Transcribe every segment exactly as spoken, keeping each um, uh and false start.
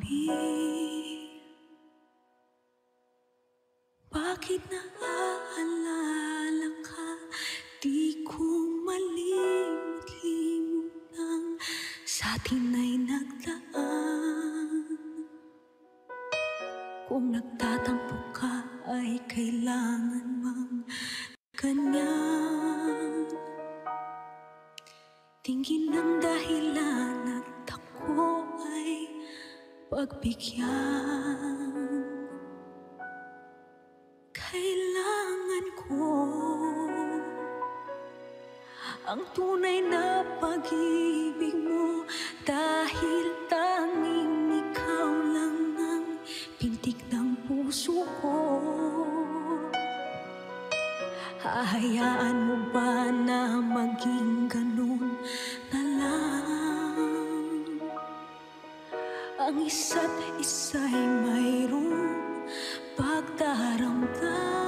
Bakit naaalala ka? Di ko malimot-limot ang sa atin ay nagdaan. Kung nagtatampo ka ay kailangan mang ganyan. Tingin ng dahilan at ako ay pagbigyan. Kailangan ko ang tunay na pag-ibig mo, dahil tanging ikaw lang ang pintig ng puso ko. Hahayaan mo ba na maging ganun na lang? Ang isa't isa'y mayroong pagdaramdam.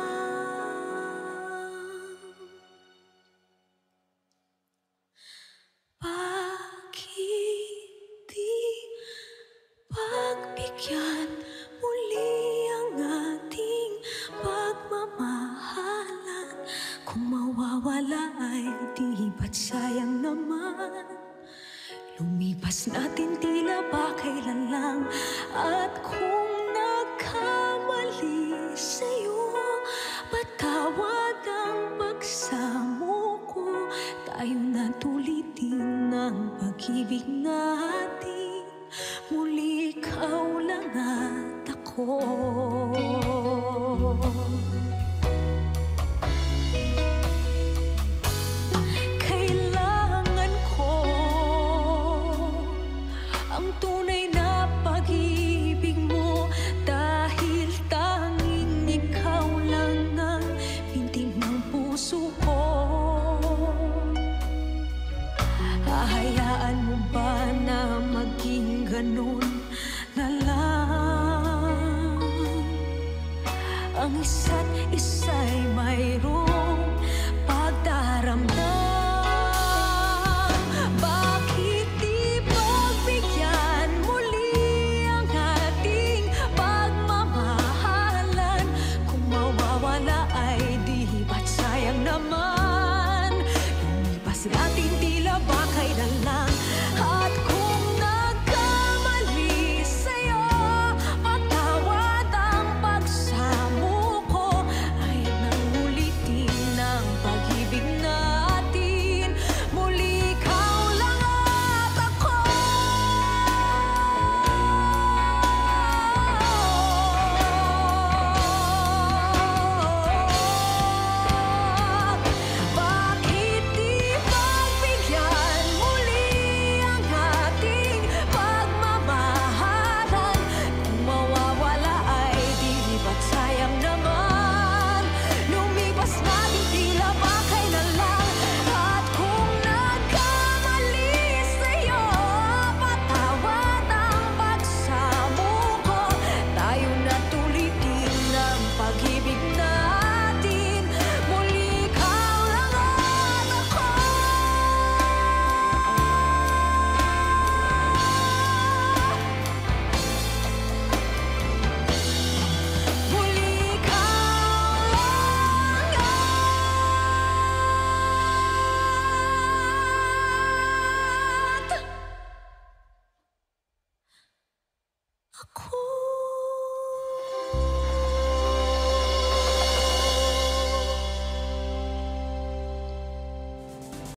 Bakit di pagbigyan muli ang ating pagmamahalan? Kung mawawala ay di ba't sayang naman? Lumipas natin tila ba kailan lang? At kung nagkamali sa'yo, patawad ang pagsamo ko. Tayo na tulitin ng pag-ibig natin. Muli ikaw lang at ako. Kailangan ko ang tunay na pag-ibig mo, dahil tanging ikaw lang ang pintig ng puso ko. Hahayaan mo ba na maging ganun na lang? Ang isa't isa'y mayroong pagdaramdam. Bakit di pagbigyan muli ang ating pagmamahalan? Kung mawawala ay di ba't sayang naman? Lumipas natin tila ba kailan lang? At kung nagkamali sa'yo, patawad ang pagsamo ko. Ay nang ulitin ng pag-ibig natin. Muli ikaw lang at ako. Bakit di pagbigyan muli ang ating pagmamahalan? Kung mawawala ay di ba't sayang naman? Lumipas natin tila ba kailan lang? At kung nagkamali sa'yo, patawad ang pagsamo ko. Tayo na tulitin ng pag-ibig natin. Muli ikaw lang at ako. Muli ikaw lang at ako.